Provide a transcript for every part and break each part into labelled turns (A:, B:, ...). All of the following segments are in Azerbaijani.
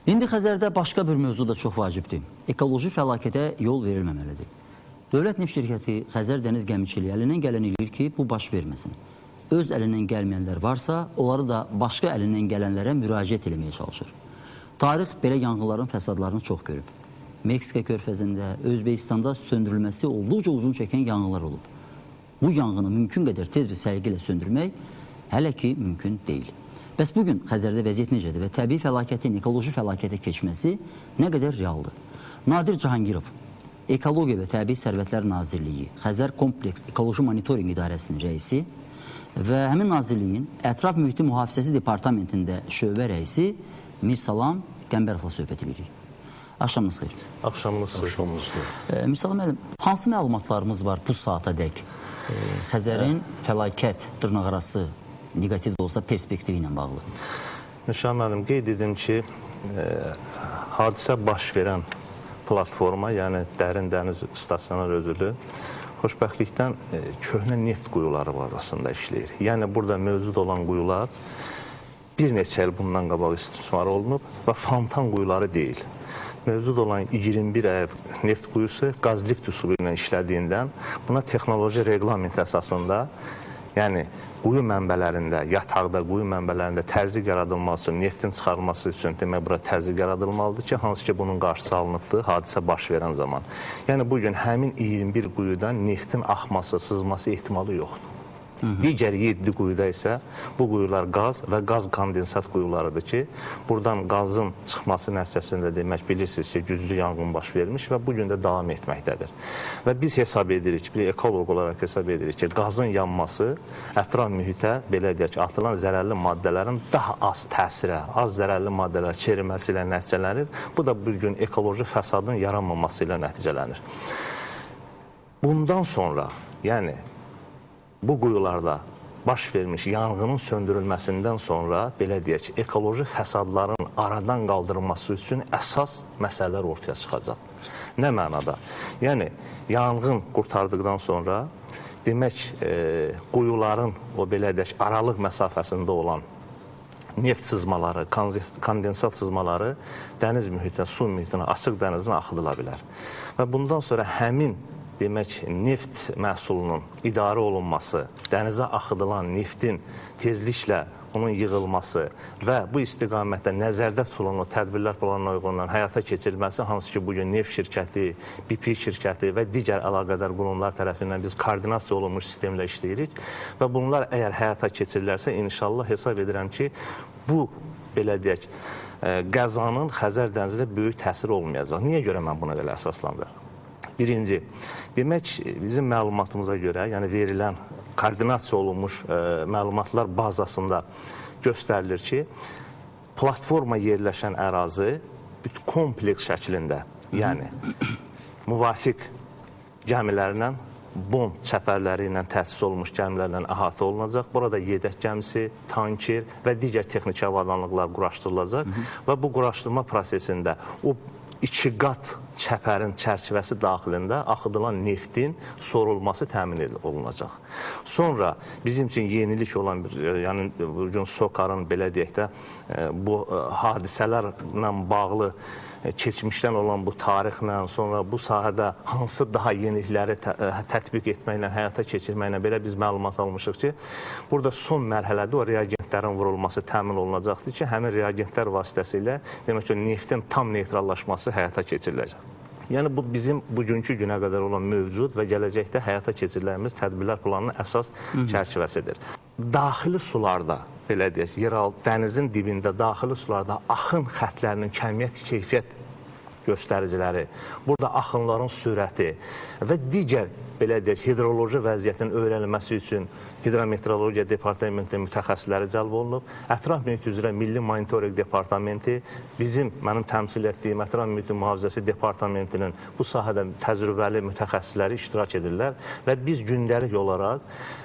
A: İndi Xəzərdə başqa bir mövzu da çox vacibdir. Ekoloji fəlakətə yol verilməməlidir. Dövlət neft şirkəti Xəzər Dəniz Gəmiçiliyi əlindən gələn eləyir ki, bu baş verməsin. Öz əlindən gəlməyənlər varsa, onları da başqa əlindən gələnlərə müraciət eləməyə çalışır. Tarix belə yanğınların fəsadlarını çox görüb. Meksika körfəzində, Özbəkistanda söndürülməsi olduqca uzun çəkən yanğınlar olub. Bu yanğını mümkün qədər tez bir sərgi ilə söndürmək hələ ki mümkün deyil. Bəs bugün Xəzərdə vəziyyət necədir və təbii fəlakətin ekoloji fəlakətə keçməsi nə qədər realdır? Nadir Cahangirov, Ekologiya və Təbii Sərvətlər Nazirliyi, Xəzər Kompleks Ekoloji Monitorinq İdarəsinin rəisi və həmin nazirliyin Ətraf Mühiti Mühafizəsi Departamentində şöbə rəisi Mirsalam Qəmbərovla söhbət edirik. Axşamınız xeyir.
B: Axşamınız xeyir.
A: Mirsalam müəllim, hansı məlumatlarımız var bu saata dək Xəzərin fəlakət dırnaqarası negativ də olsa perspektivi ilə bağlı?
B: Nişan müəllim, qeyd edim ki, hadisə baş verən platforma, yəni Dərin Dəniz Stasionar özülü, xoşbəxtlikdən köhnə neft quyuları arasında işləyir. Yəni, burada mövcud olan quyular bir neçə il bundan qabaq istismar olunub və fontan quyuları deyil. Mövcud olan 21 ədəd neft quyusu qaz lift üsulu ilə işlədiyindən buna texnoloji reqlament əsasında, yəni quyu mənbələrində, yataqda, quyu mənbələrində təzyiq yaradılması üçün, neftin çıxarılması üçün demək, bura təzyiq yaradılmalıdır ki, hansı ki, bunun qarşısı alınıbdır hadisə baş verən zaman. Yəni, bugün həmin 21 quyudan neftin axması, sızması ehtimalı yoxdur. Digər 7 quyuda isə bu quyular qaz və qaz kondensat quyularıdır ki, buradan qazın çıxması nəticəsində demək, bilirsiniz ki, güclü yanğın baş vermiş və bugün də davam etməkdədir. Və biz hesab edirik, bir ekoloq olaraq hesab edirik ki, qazın yanması ətraf mühitə, belə deyək ki, atılan zərərli maddələrin daha az təsirə, az zərərli maddələr çevirməsi ilə nəticələnir. Bu da bugün ekoloji fəsadın yaranmaması ilə nəticələnir. Bundan sonra, yəni, bu quyularda baş vermiş yanğının söndürülməsindən sonra, belə deyək ki, ekoloji fəsadların aradan qaldırılması üçün əsas məsələlər ortaya çıxacaq. Nə mənada? Yəni, yanğın qurtardıqdan sonra, demək, quyuların, o belə deyək, aralıq məsafəsində olan neft sızmaları, kondensat sızmaları dəniz mühitinə, su mühitinə, açıq dənizin axıdıla bilər. Və bundan sonra həmin demək, neft məhsulunun idarə olunması, dənizə axıdılan neftin tezliklə onun yığılması və bu istiqamətdə nəzərdə tutulan o tədbirlər planına uyğundan həyata keçirilməsi, hansı ki, bugün neft şirkəti, BP şirkəti və digər əlaqədar qurumlar tərəfindən biz koordinasiya olunmuş sistemlə işləyirik və bunlar əgər həyata keçirilərsə, inşallah hesab edirəm ki, bu, belə deyək, qəzanın Xəzər dənizinə böyük təsiri olmayacaq. Niyə görə mən buna belə əsaslandırıram? Birinci, demək, bizim məlumatımıza görə, yəni verilən, koordinasiya olunmuş məlumatlar bazasında göstərilir ki, platforma yerləşən ərazi kompleks şəklində, yəni müvafiq gəmilərlə, bom çəpərləri ilə təsis olunmuş gəmilərlə əhatə olunacaq. Burada yedək gəmisi, tanker və digər texniki avadanlıqlar quraşdırılacaq və bu quraşdırma prosesində o 2 qat çəpərin çərçivəsi daxilində axıdılan neftin sorulması təmin olunacaq. Sonra bizim üçün yenilik olan, yəni bugün SOCAR-ın belə deyək də bu hadisələrlə bağlı keçmişdən olan bu tarixlə, sonra bu sahədə hansı daha yenilikləri tətbiq etməklə, həyata keçirməklə belə biz məlumat almışıq ki, burada son mərhələdə o reagentlərin vurulması təmin olunacaqdır ki, həmin reagentlər vasitəsilə demək ki, neftin tam neytrallaşması həyata keçiriləcək. Yəni, bu bizim bugünkü günə qədər olan mövcud və gələcəkdə həyata keçiriləcəyimiz tədbirlər planının əsas çərçivəsidir. Daxili sularda, belə deyək, yeraltı dənizin dibində, daxili sularda axın xətlərinin kəmiyyət, keyfiyyət göstəriciləri, burada axınların sürəti və digər, belə deyək, hidroloji vəziyyətin öyrənilməsi üçün Hidrometeorologiya Departamentinin mütəxəssisləri cəlb olunub. Ətraf mühit üzrə Milli Monitorinq Departamenti, mənim təmsil etdiyim Ətraf Mühit Mühafizəsi Departamentinin bu sahədə təcrübəli mütəxəssisləri iştirak edirlər və biz gündəlik olaraq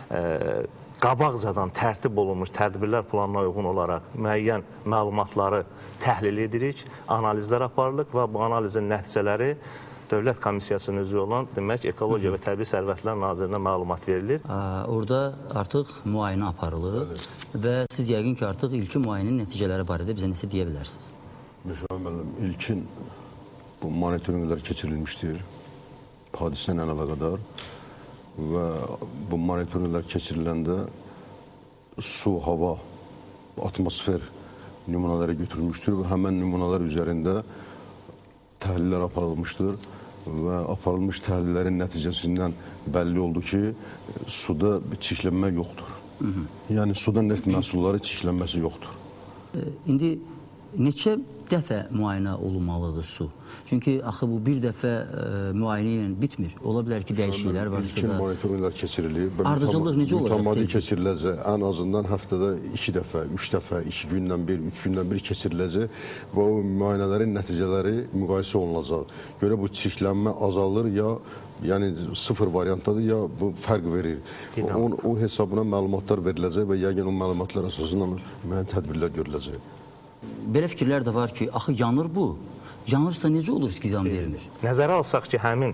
B: qabaqcadan tərtib olunmuş tədbirlər planına uyğun olaraq müəyyən məlumatları təhlil edirik, analizlər aparılıq və bu analizin nəticələri Dövlət Komissiyasının üzvü olan, demək, Ekologiya və Təbii Sərvətlər Nazirinə məlumat verilir.
A: Orada artıq müayinə aparılır və siz yəqin ki, artıq ilkin müayinin nəticələri barədə bizə nəsə deyə bilərsiniz.
C: Müşahid müəllim, ilkin bu monitorinqlər keçirilmişdir hadisə ilə əlaqədar və bu monitorinqlər keçiriləndə su, hava, atmosfer nümunələri götürülmüşdür və həmən nümunələr üzərində təhlillər aparılmışdır və aparılmış təhlillərin nəticəsindən bəlli oldu ki, suda çirklənmə yoxdur. Yəni suda neft məhsulları çirklənməsi yoxdur.
A: İndi neçə dəfə müayinə olunmalıdır su? Çünki axı bu bir dəfə müayinə ilə bitmir. Ola bilər ki, dəyişikliklər var suda.
C: İlkin monitorinqlər keçirilir.
A: Ardıcıllıq necə olacaq?
C: Mütəmadi keçiriləcək. Ən azından həftədə 2 dəfə, 3 dəfə, 2 gündən bir, 3 gündən bir keçiriləcək və o müayinələrin nəticələri müqayisə olunacaq. Görə bu çirklənmə azalır ya yəni sıfır variantdadır ya bu fərq verir. O hesabına məlumatlar veriləcək və yəqin o məlumatlar əsasında müəyyən tədbirlər görüləcək.
A: Belə fikirlər də var ki, axı yanır bu. Yanırsa necə olur ki, ziyan vermir?
B: Nəzərə alsaq ki, həmin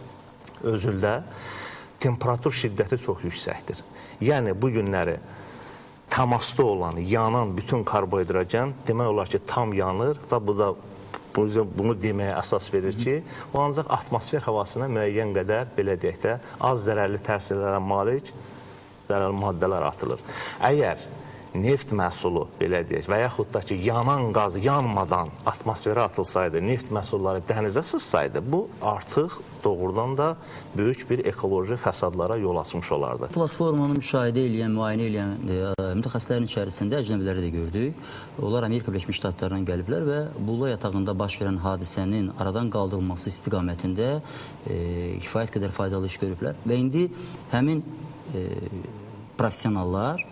B: özüldə temperatur şiddəti çox yüksəkdir. Yəni, bu günləri təmasda olan, yanan bütün karbohidrogen demək olar ki, tam yanır və bu da bunu deməyə əsas verir ki, o ancaq atmosfer havasına müəyyən qədər, belə deyək də, az zərərli təsirlərə malik zərərli maddələr atılır. Əgər neft məhsulu, belə deyək, və yaxud da ki, yanan qaz yanmadan atmosferə atılsaydı, neft məhsulları dənizə sızsaydı, bu artıq doğrudan da böyük bir ekoloji fəsadlara yol açmış olardı.
A: Platformanı müşahidə edən, müayinə edən mütəxəssislərin içərisində əcnəbiləri də gördük. Onlar Amerika Birləşmiş Ştatlarından gəliblər və Bula yatağında baş verən hadisənin aradan qaldırılması istiqamətində kifayət qədər faydalı iş görüblər. Və indi həmin professionallar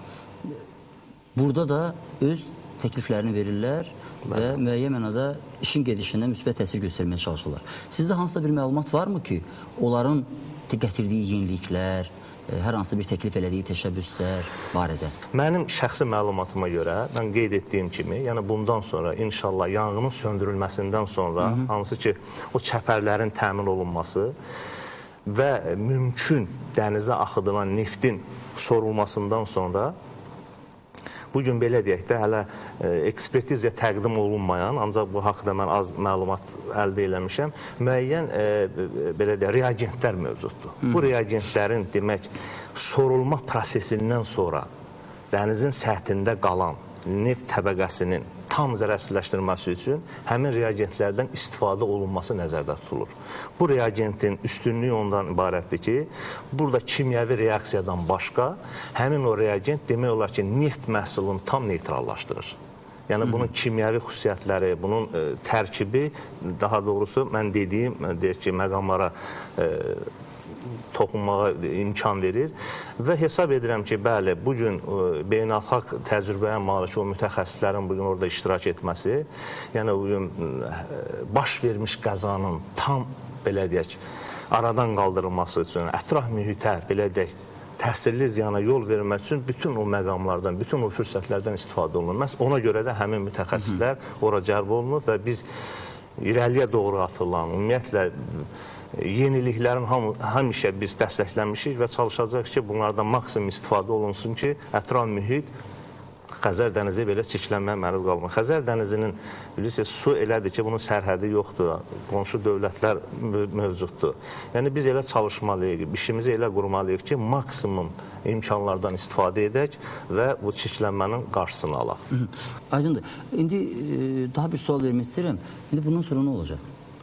A: burada da öz təkliflərini verirlər və müəyyən mənada işin gedişində müsbət təsir göstərməyə çalışırlar. Sizdə hansısa bir məlumat varmı ki, onların gətirdiyi yeniliklər, hər hansı bir təklif elədiyi təşəbbüslər barədə? Mənim şəxsi məlumatıma görə, mən qeyd etdiyim kimi, yəni bundan sonra inşallah yanğının söndürülməsindən sonra, hansı ki, o çəpərlərin təmin olunması və mümkün dənizə axıdılan neftin sorulmasından sonra bugün belə deyək də, hələ ekspertizaya təqdim olunmayan, ancaq bu haqda mən az məlumat əldə eləmişəm, müəyyən belə deyək, reagentlər mövcuddur. Bu reagentlərin demək, sorulma prosesindən sonra dənizin səthində qalan neft təbəqəsinin tam zərərsizləşdirilməsi üçün həmin reagentlərdən istifadə olunması nəzərdə tutulur. Bu reagentin üstünlüyü ondan ibarətdir ki, burada kimyəvi reaksiyadan başqa həmin o reagent demək olar ki, neft məhsulunu tam neytrallaşdırır. Yəni bunun kimyəvi xüsusiyyətləri, bunun tərkibi, daha doğrusu mən dediyim, deyək ki, məqamlara toxunmağa imkan verir və hesab edirəm ki, bəli, bugün beynəlxalq təcrübəyə malik o mütəxəssislərin bugün orada iştirak etməsi, yəni bugün baş vermiş qəzanın tam, belə deyək, aradan qaldırılması üçün, ətraf mühitə, belə deyək, təsirli ziyana yol verilmək üçün bütün o məqamlardan, bütün o fürsətlərdən istifadə olunur. Məhz ona görə də həmin mütəxəssislər ora cəlb olunur və biz irəliyə doğru atılan, ümumiyyətlə, yeniliklərin həmişə biz dəstəkləmişik və çalışacaq ki, bunlardan maksimum istifadə olunsun ki, ətraf mühit Xəzər dənizi belə çirklənməyə məruz qalmır. Xəzər dənizinin, bilirsiniz, su elədir ki, bunun sərhədi yoxdur, qonşu dövlətlər mövcuddur. Yəni, biz elə çalışmalıyıq, işimizi elə qurmalıyıq ki, maksimum imkanlardan istifadə edək və bu çirklənmənin qarşısını alaq. Aydındır. İndi daha bir sual vermək istəyirəm. İndi bundan sonra nə olacaq?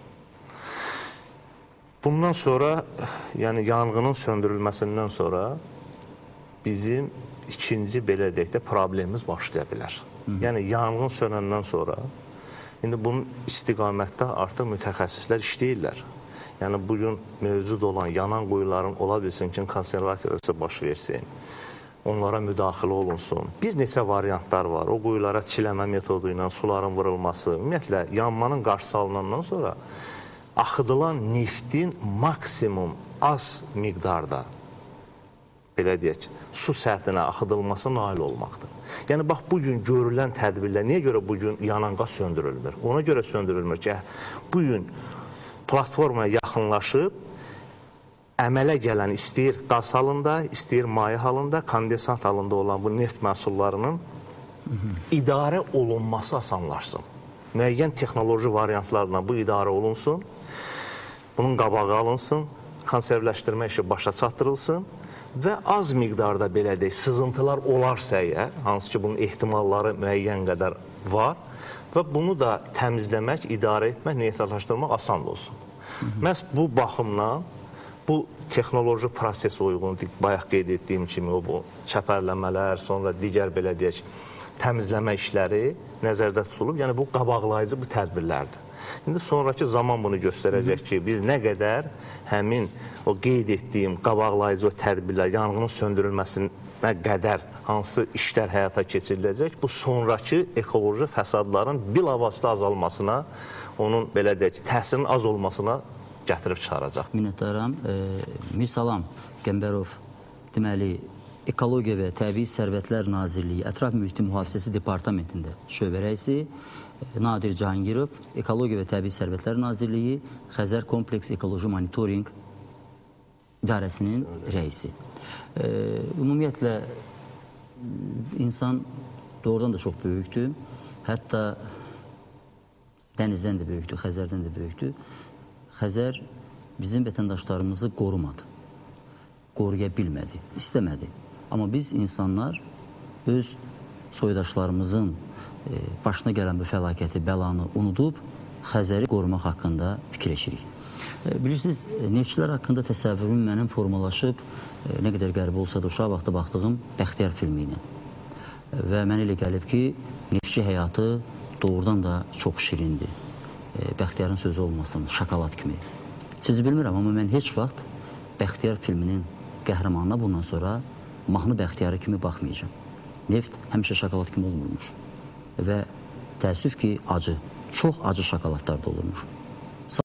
B: Bundan sonra, yəni yanğının söndürülməsindən sonra bizim ikinci, belə deyək də, problemimiz başlaya bilər. Yəni, yanğın sönəndən sonra, indi bunun istiqamətdə artıq mütəxəssislər işləyirlər. Yəni, bugün mövcud olan yanan quyuların ola bilsin ki, konservatoriyası baş versin, onlara müdaxilə olunsun. Bir neçə variantlar var. O quyulara çiləmə metodu ilə suların vurulması, ümumiyyətlə, yanmanın qarşısı alınandan sonra axıdılan neftin maksimum az miqdarda, belə deyək, su səthinə axıdılması nail olmaqdır. Yəni, bax, bugün görülən tədbirlər, niyə görə bugün yanan qaz söndürülmür? Ona görə söndürülmür ki, bugün platformaya yaxınlaşıb, əmələ gələn istəyir qaz halında, istəyir maye halında, kondensat halında olan bu neft məhsullarının idarə olunması asanlaşsın. müəyyən texnoloji variantlarla bu idarə olunsun, bunun qabağı alınsın, konservləşdirmə işi başa çatdırılsın və az miqdarda belə deyək, sızıntılar olarsa əgər, hansı ki bunun ehtimalları müəyyən qədər var və bunu da təmizləmək, idarə etmək, neytrallaşdırmaq asan olsun. Məhz bu baxımdan bu texnoloji prosesə uyğun, bayaq qeyd etdiyim kimi o bu çəpərləmələr, sonra digər belə deyək, təmizləmə işləri nəzərdə tutulub. Yəni bu qabaqlayıcı bu tədbirlərdir. İndi sonraki zaman bunu göstərəcək ki, biz nə qədər həmin o qeyd etdiyim qabaqlayıcı o tədbirlər, yanğının söndürülməsinə qədər hansı işlər həyata keçiriləcək, bu sonraki ekoloji fəsadların bilavasitə azalmasına, onun belə deyək, təsirin az olmasına gətirib çıxaracaq.
A: Minnətdaram. Mirsalam Qəmbərov, deməli, Ekologiya və Təbii Sərvətlər Nazirliyi Ətraf Mühiti Mühafizəsi Departamentində şöbə rəisi, Nadir Cahangirov, Ekologiya və Təbii Sərvətlər Nazirliyi Xəzər Kompleks Ekoloji Monitoring İdarəsinin rəisi. Ümumiyyətlə, insan doğrudan da çox böyükdür. Hətta dənizdən də böyükdür, Xəzərdən də böyükdür. Xəzər bizim vətəndaşlarımızı qorumadı, qoruya bilmədi, istəmədi. Amma biz insanlar öz soydaşlarımızın başına gələn bu fəlakəti, bəlanı unudub Xəzəri qorumaq haqqında fikirləşirik. Bilirsiniz, neftçilər haqqında təsəvvürüm mənim formalaşıb, nə qədər qəribə olsa da uşaq vaxtı baxdığım Bəxtiyar filmi ilə. Və mənə elə gəlib ki, neftçi həyatı doğrudan da çox şirindir. Bəxtiyarın sözü olmasın, şokolad kimi. Sizi bilmirəm, amma mən heç vaxt Bəxtiyar filminin qəhrəmanına bundan sonra mahnı Bəxtiyarı kimi baxmayacağım. Neft həmişə şokolad kimi olmurmuş. Və təəssüf ki, acı, çox acı şokoladlar da olurmuş.